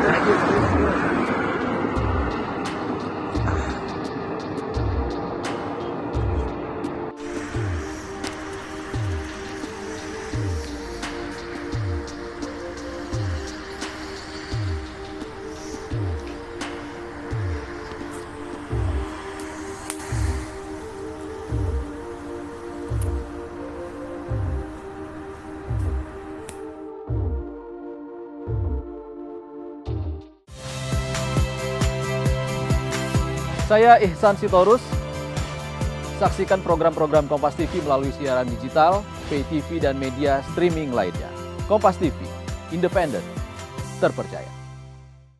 Saya Ihsan Sitorus. Saksikan program-program Kompas TV melalui siaran digital, pay TV, dan media streaming lainnya. Kompas TV, independen, terpercaya.